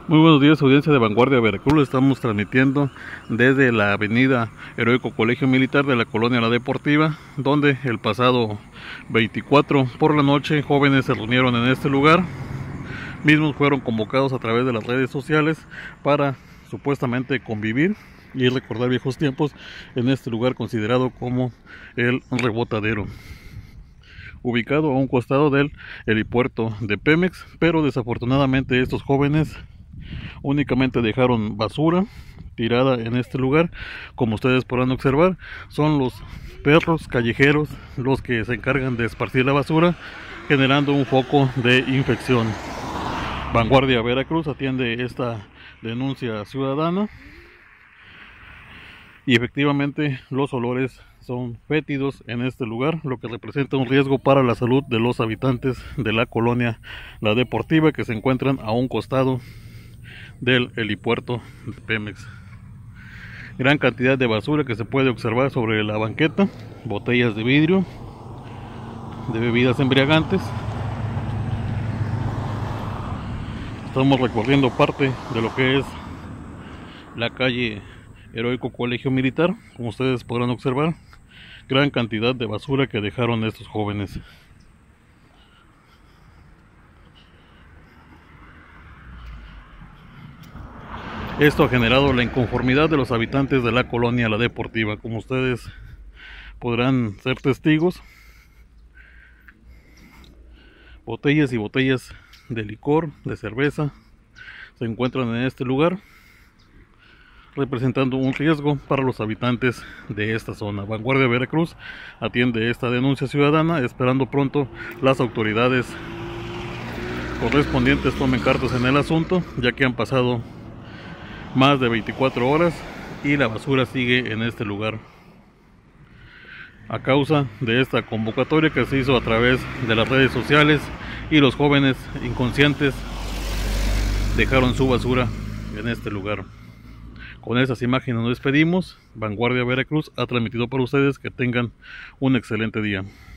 Muy buenos días, audiencia de Vanguardia Veracruz. Estamos transmitiendo desde la avenida Heroico Colegio Militar de la colonia La Deportiva, donde el pasado 24 por la noche jóvenes se reunieron en este lugar. Mismos fueron convocados a través de las redes sociales para supuestamente convivir y recordar viejos tiempos en este lugar considerado como el Rebotadero, ubicado a un costado del helipuerto de Pemex. Pero desafortunadamente estos jóvenes únicamente dejaron basura tirada en este lugar. Como ustedes podrán observar, son los perros callejeros los que se encargan de esparcir la basura, generando un foco de infección. Vanguardia Veracruz atiende esta denuncia ciudadana y efectivamente los olores son fétidos en este lugar, lo que representa un riesgo para la salud de los habitantes de la colonia La Deportiva, que se encuentran a un costado del helipuerto de Pemex. Gran cantidad de basura que se puede observar sobre la banqueta, botellas de vidrio de bebidas embriagantes. Estamos recorriendo parte de lo que es la calle Heroico Colegio Militar. Como ustedes podrán observar, gran cantidad de basura que dejaron estos jóvenes. Esto ha generado la inconformidad de los habitantes de la colonia La Deportiva. Como ustedes podrán ser testigos, botellas y botellas de licor, de cerveza, se encuentran en este lugar, representando un riesgo para los habitantes de esta zona. Vanguardia Veracruz atiende esta denuncia ciudadana, esperando pronto las autoridades correspondientes tomen cartas en el asunto, ya que han pasado más de 24 horas y la basura sigue en este lugar, a causa de esta convocatoria que se hizo a través de las redes sociales, y los jóvenes inconscientes dejaron su basura en este lugar. Con esas imágenes nos despedimos. Vanguardia Veracruz ha transmitido para ustedes. Que tengan un excelente día.